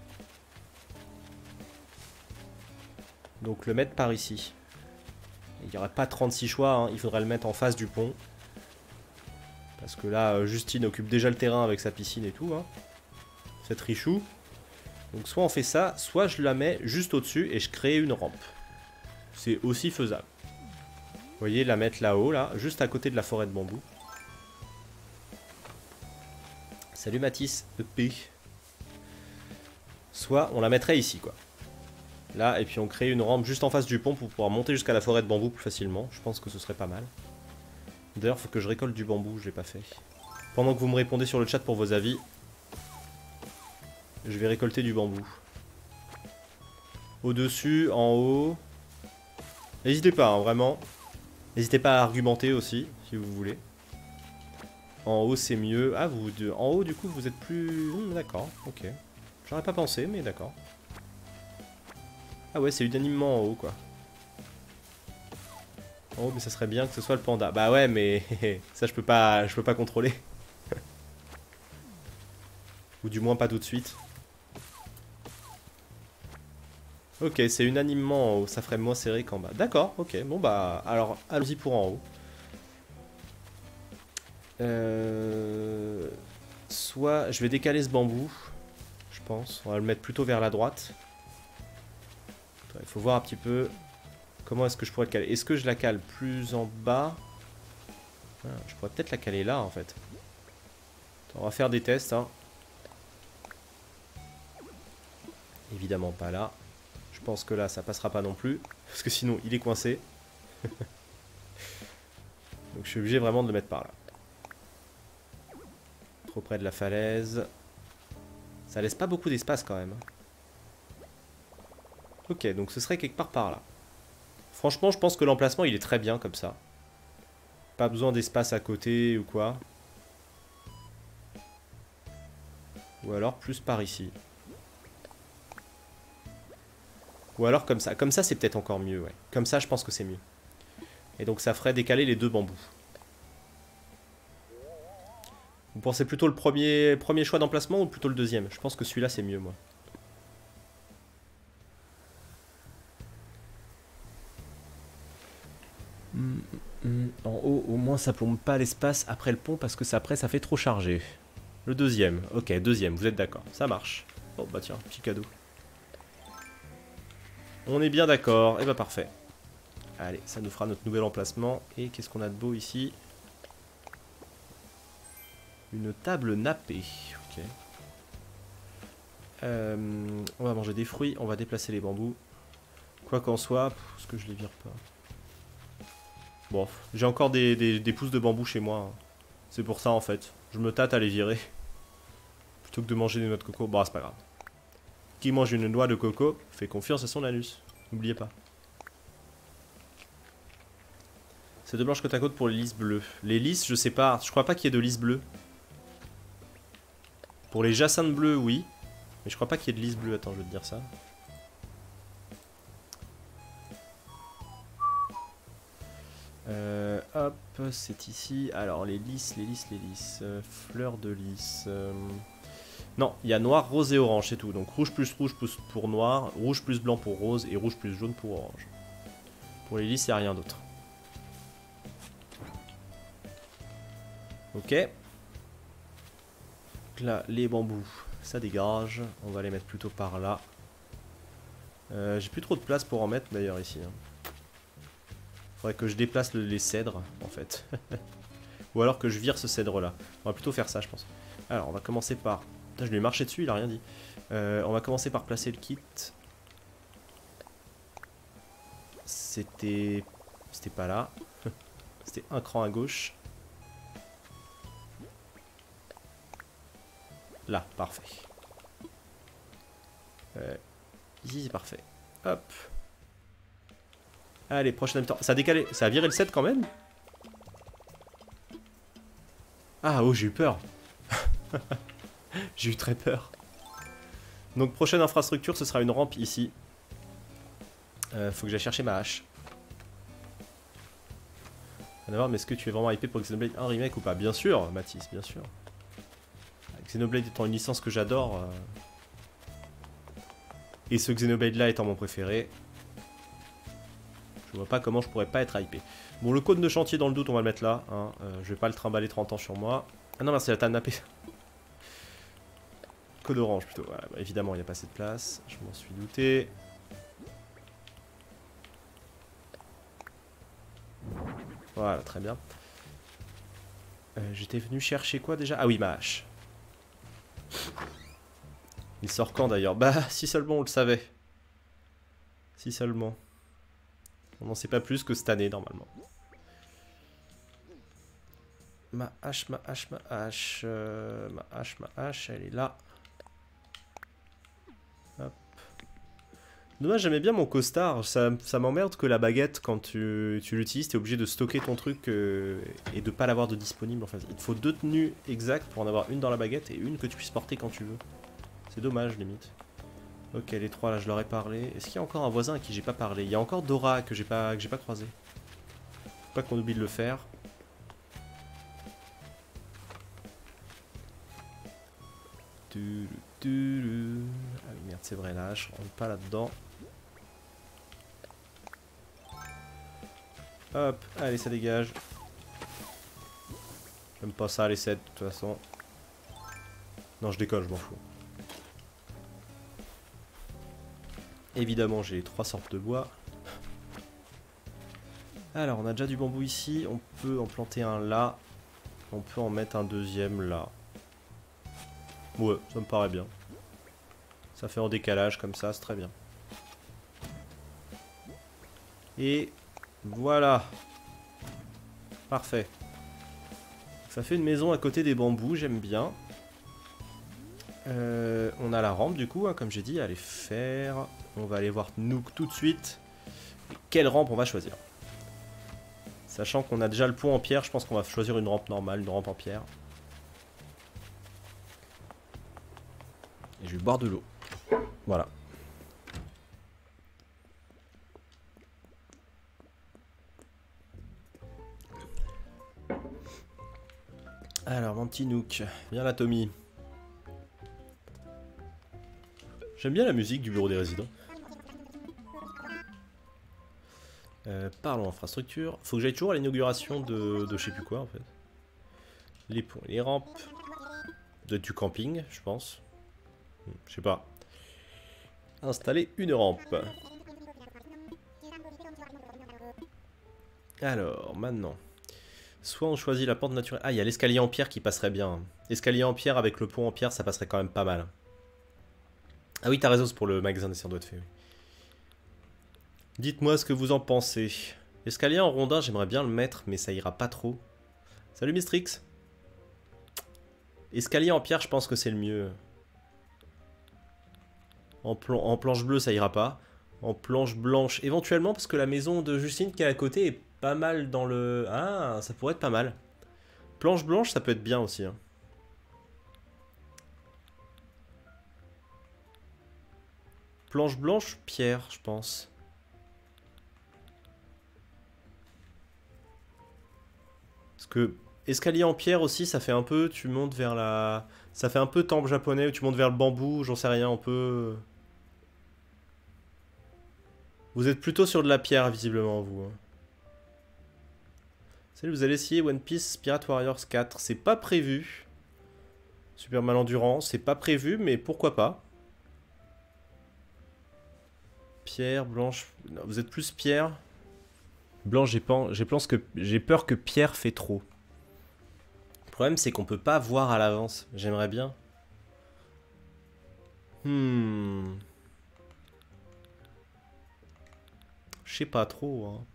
Donc, le mettre par ici. Il n'y aurait pas trente-six choix, hein. Il faudrait le mettre en face du pont. Parce que là, Justine occupe déjà le terrain avec sa piscine et tout, hein. Cette richou. Donc soit on fait ça, soit je la mets juste au-dessus et je crée une rampe. C'est aussi faisable. Vous voyez, la mettre là-haut, là, juste à côté de la forêt de bambou. Salut Mathis, E P. Soit on la mettrait ici, quoi. Là, et puis on crée une rampe juste en face du pont pour pouvoir monter jusqu'à la forêt de bambou plus facilement. Je pense que ce serait pas mal. D'ailleurs, il faut que je récolte du bambou, je l'ai pas fait. Pendant que vous me répondez sur le chat pour vos avis, je vais récolter du bambou. Au-dessus, en haut. N'hésitez pas, hein, vraiment. N'hésitez pas à argumenter aussi, si vous voulez. En haut, c'est mieux. Ah, vous deux. En haut, du coup, vous êtes plus... Hum, d'accord, ok. J'aurais pas pensé, mais d'accord. Ah ouais, c'est unanimement en haut, quoi. En haut, mais ça serait bien que ce soit le panda. Bah ouais, mais ça, je peux pas, je peux pas contrôler. Ou du moins pas tout de suite. Ok, c'est unanimement en haut. Ça ferait moins serré qu'en bas. D'accord, ok. Bon bah, alors, allons-y pour en haut. Euh... Soit, je vais décaler ce bambou. Je pense. On va le mettre plutôt vers la droite. Il faut voir un petit peu comment est-ce que je pourrais le caler. Est-ce que je la cale plus en bas? Ah, je pourrais peut-être la caler là en fait. Attends, on va faire des tests. Hein. Évidemment pas là. Je pense que là ça passera pas non plus. Parce que sinon il est coincé. Donc je suis obligé vraiment de le mettre par là. Trop près de la falaise. Ça laisse pas beaucoup d'espace quand même. Ok, donc ce serait quelque part par là. Franchement, je pense que l'emplacement, il est très bien comme ça. Pas besoin d'espace à côté ou quoi. Ou alors plus par ici. Ou alors comme ça. Comme ça, c'est peut-être encore mieux, ouais. Comme ça, je pense que c'est mieux. Et donc, ça ferait décaler les deux bambous. Vous pensez plutôt le premier, premier choix d'emplacement ou plutôt le deuxième? Je pense que celui-là, c'est mieux, moi. En haut, au moins, ça plombe pas l'espace après le pont parce que ça, après, ça fait trop chargé. Le deuxième. Ok, deuxième, vous êtes d'accord. Ça marche. Oh, bah tiens, petit cadeau. On est bien d'accord. Et bah parfait. Allez, ça nous fera notre nouvel emplacement. Et qu'est-ce qu'on a de beau ici? Une table nappée. Ok. Euh, on va manger des fruits. On va déplacer les bambous. Quoi qu'en soit, est-ce que je les vire pas? Bon, j'ai encore des, des, des pousses de bambou chez moi. C'est pour ça en fait. Je me tâte à les virer. Plutôt que de manger des noix de coco. Bon, c'est pas grave. Qui mange une noix de coco fait confiance à son anus. N'oubliez pas. C'est de blanche côte à côte pour les lys bleues. Les lys, je sais pas. Je crois pas qu'il y ait de lys bleues. Pour les jacinthes bleues, oui. Mais je crois pas qu'il y ait de lys bleues. Attends, je vais te dire ça. Euh, hop, c'est ici. Alors, les lys, les lys, les lys. Euh, fleurs de lys. Euh... Non, il y a noir, rose et orange, c'est tout. Donc rouge plus rouge plus pour noir, rouge plus blanc pour rose et rouge plus jaune pour orange. Pour les lys, il n'y a rien d'autre. Ok. Là, les bambous, ça dégage. On va les mettre plutôt par là. Euh, J'ai plus trop de place pour en mettre d'ailleurs ici. Hein. Faudrait que je déplace le, les cèdres, en fait. Ou alors que je vire ce cèdre-là. On va plutôt faire ça, je pense. Alors, on va commencer par... Putain, je lui ai marché dessus, il a rien dit. Euh, on va commencer par placer le kit. C'était... C'était pas là. C'était un cran à gauche. Là, parfait. Euh, ici, c'est parfait. Hop. Allez, prochain habitant. Ça a décalé. Ça a viré le sept quand même? Ah, oh, j'ai eu peur. J'ai eu très peur. Donc, prochaine infrastructure, ce sera une rampe ici. Euh, faut que j'aille chercher ma hache. On va voir, mais est-ce que tu es vraiment hypé pour Xenoblade un remake ou pas? Bien sûr, Mathis, bien sûr. Xenoblade étant une licence que j'adore. Euh... Et ce Xenoblade là étant mon préféré. Je vois pas comment je pourrais pas être hypé. Bon, le code de chantier dans le doute, on va le mettre là. Hein. Euh, je vais pas le trimballer trente ans sur moi. Ah non, merci, la table nappée. Code orange plutôt. Voilà, bah, évidemment, il n'y a pas assez de place. Je m'en suis douté. Voilà, très bien. Euh, J'étais venu chercher quoi déjà? Ah oui, ma hache. Il sort quand d'ailleurs? Bah, si seulement on le savait. Si seulement. On n'en sait pas plus que cette année, normalement. Ma hache, ma hache, ma hache. Euh, ma hache, ma hache, elle est là. Hop. Dommage, j'aimais bien mon costard. Ça, ça m'emmerde que la baguette, quand tu, tu l'utilises, t'es obligé de stocker ton truc euh, et de pas l'avoir de disponible. Enfin, il te faut deux tenues exactes pour en avoir une dans la baguette et une que tu puisses porter quand tu veux. C'est dommage, limite. Ok, les trois là, je leur ai parlé. Est-ce qu'il y a encore un voisin à qui j'ai pas parlé? Il y a encore Dora que j'ai pas, que j'ai pas croisé. Faut pas qu'on oublie de le faire. Ah oui, merde, c'est vrai, là, je rentre pas là-dedans. Hop, allez, ça dégage. J'aime pas ça, les sept, de toute façon. Non, je décolle, je m'en fous. Évidemment, j'ai trois sortes de bois. Alors, on a déjà du bambou ici. On peut en planter un là. On peut en mettre un deuxième là. Ouais, ça me paraît bien. Ça fait en décalage comme ça, c'est très bien. Et voilà. Parfait. Ça fait une maison à côté des bambous, j'aime bien. Euh, on a la rampe du coup, hein, comme j'ai dit, à aller faire. On va aller voir Nook tout de suite. Et quelle rampe on va choisir? Sachant qu'on a déjà le pont en pierre, je pense qu'on va choisir une rampe normale, une rampe en pierre. Et je vais boire de l'eau. Voilà. Alors, mon petit Nook. Viens là, Tommy. J'aime bien la musique du bureau des résidents. Euh, parlons infrastructure. Faut que j'aille toujours à l'inauguration de, de je sais plus quoi, en fait. Les ponts et les rampes. De, du camping, je pense. Je sais pas. Installer une rampe. Alors, maintenant. Soit on choisit la pente naturelle. Ah, il y a l'escalier en pierre qui passerait bien. Escalier en pierre avec le pont en pierre, ça passerait quand même pas mal. Ah oui, t'as raison, c'est pour le magasin des doigts de fée. Oui. Dites-moi ce que vous en pensez. Escalier en rondin, j'aimerais bien le mettre, mais ça ira pas trop. Salut Mistrix. Escalier en pierre, je pense que c'est le mieux. En, plan en planche bleue, ça ira pas. En planche blanche, éventuellement, parce que la maison de Justine qui est à côté est pas mal dans le... Ah, ça pourrait être pas mal. Planche blanche, ça peut être bien aussi. Hein. Planche blanche, pierre, je pense. Parce que escalier en pierre aussi, ça fait un peu... Tu montes vers la... Ça fait un peu temple japonais, où tu montes vers le bambou, j'en sais rien, on peut... Vous êtes plutôt sur de la pierre, visiblement, vous. Salut, vous allez essayer One Piece Pirate Warriors quatre. C'est pas prévu. Super mal endurant, c'est pas prévu, mais pourquoi pas. Pierre, blanche... Non, vous êtes plus pierre. Blanche, j'ai peur, que... j'ai peur que pierre fait trop. Le problème, c'est qu'on peut pas voir à l'avance. J'aimerais bien. Hmm... Je sais pas trop. Hein.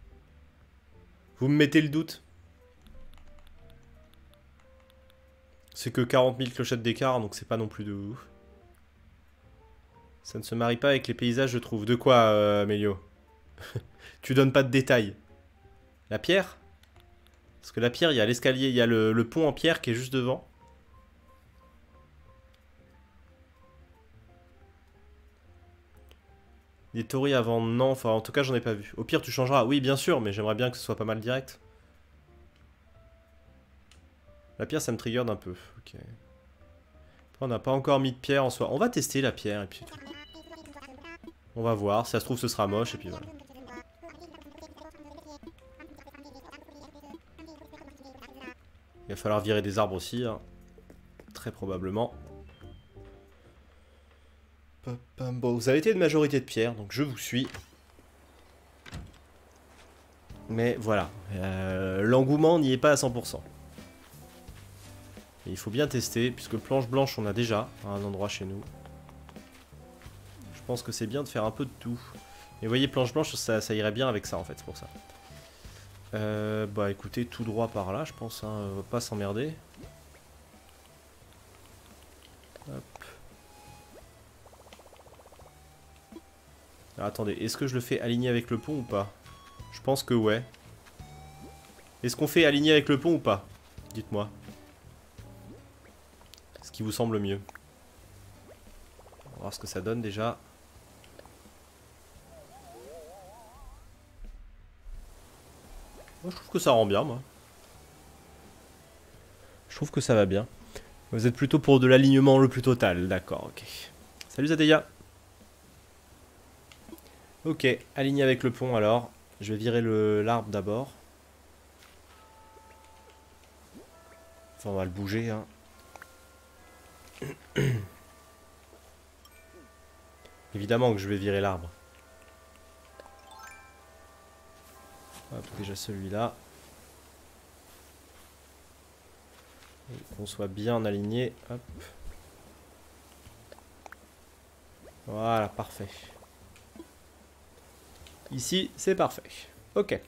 Vous me mettez le doute. C'est que quarante mille clochettes d'écart, donc c'est pas non plus de ouf. Ça ne se marie pas avec les paysages, je trouve. De quoi, euh, Mélio? Tu donnes pas de détails. La pierre? Parce que la pierre, il y a l'escalier, il y a le, le pont en pierre qui est juste devant. Des tories avant, non. Enfin, en tout cas, j'en ai pas vu. Au pire, tu changeras. Oui, bien sûr, mais j'aimerais bien que ce soit pas mal direct. La pierre, ça me trigger d'un peu. Ok. Après, on n'a pas encore mis de pierre en soi. On va tester la pierre et puis tout. On va voir. Si ça se trouve, ce sera moche et puis voilà. Il va falloir virer des arbres aussi, hein. Très probablement. Bon, vous avez été une majorité de pierres, donc je vous suis. Mais voilà, euh, l'engouement n'y est pas à cent pour cent. Et il faut bien tester, puisque planche blanche on a déjà à un endroit chez nous. Je pense que c'est bien de faire un peu de tout. Et vous voyez, planche blanche, ça, ça irait bien avec ça en fait, c'est pour ça. Euh, bah écoutez, tout droit par là, je pense, hein, on va pas s'emmerder. Hop. Alors, attendez, est-ce que je le fais aligner avec le pont ou pas? Je pense que ouais. Est-ce qu'on fait aligner avec le pont ou pas? Dites-moi. Ce qui vous semble mieux. On va voir ce que ça donne déjà. Moi, je trouve que ça rend bien, moi. Je trouve que ça va bien. Vous êtes plutôt pour de l'alignement le plus total, d'accord, ok. Salut Zadeya. Ok, aligné avec le pont alors. Je vais virer l'arbre d'abord. Enfin, on va le bouger, hein. Évidemment que je vais virer l'arbre. Hop, déjà celui-là. Qu'on soit bien aligné. Hop. Voilà, parfait. Ici, c'est parfait. Ok.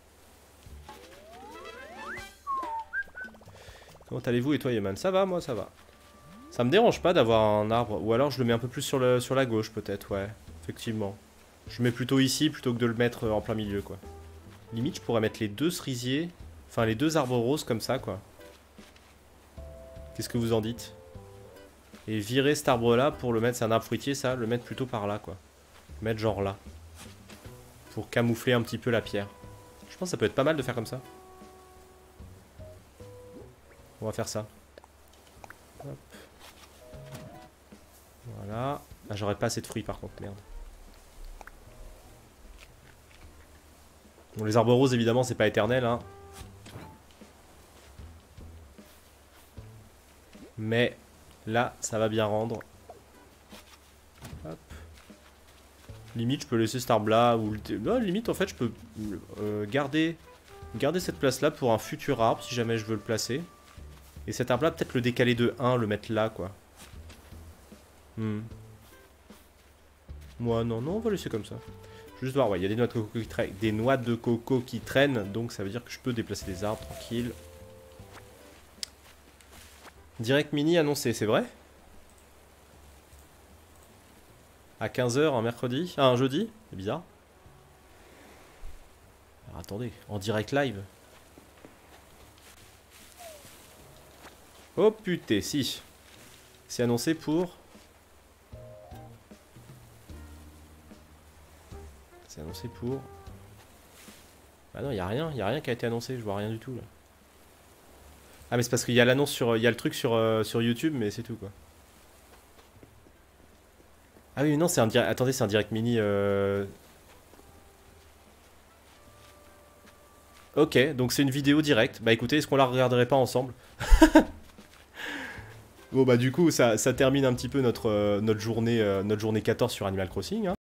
Comment allez-vous et toi, Yeman? Ça va, moi, ça va. Ça me dérange pas d'avoir un arbre. Ou alors je le mets un peu plus sur, le, sur la gauche, peut-être, ouais. Effectivement. Je le mets plutôt ici, plutôt que de le mettre en plein milieu, quoi. Limite, je pourrais mettre les deux cerisiers. Enfin, les deux arbres roses, comme ça, quoi. Qu'est-ce que vous en dites? Et virer cet arbre-là pour le mettre... C'est un arbre fruitier, ça. Le mettre plutôt par là, quoi. Le mettre genre là. Pour camoufler un petit peu la pierre. Je pense que ça peut être pas mal de faire comme ça. On va faire ça. Hop. Voilà. Ah, j'aurais pas assez de fruits par contre, merde. Bon, les arbres roses, évidemment, c'est pas éternel, hein. Mais là, ça va bien rendre. Hop. Limite, je peux laisser cet arbre-là. Ou le... non, limite, en fait, je peux euh, garder, garder cette place-là pour un futur arbre, si jamais je veux le placer. Et cet arbre-là, peut-être le décaler de un, le mettre là, quoi. Hmm. Moi, non, non, on va laisser comme ça. Juste voir, ouais, il y a des noix de coco qui traînent, des noix de coco qui traînent, donc ça veut dire que je peux déplacer des arbres, tranquille. Direct mini annoncé, c'est vrai? À quinze heures un mercredi? Ah, un jeudi? C'est bizarre. Alors, attendez, en direct live. Oh putain, si. C'est annoncé pour... C'est annoncé pour... Ah non, il n'y a rien, il n'y a rien qui a été annoncé, je vois rien du tout là. Ah mais c'est parce qu'il y a l'annonce sur... Il y a le truc sur, euh, sur YouTube, mais c'est tout quoi. Ah oui, non, c'est un direct... Attendez, c'est un direct mini... Euh... Ok, donc c'est une vidéo directe. Bah écoutez, est-ce qu'on la regarderait pas ensemble? Bon bah du coup, ça, ça termine un petit peu notre, euh, notre, journée, euh, notre journée quatorze sur Animal Crossing, hein.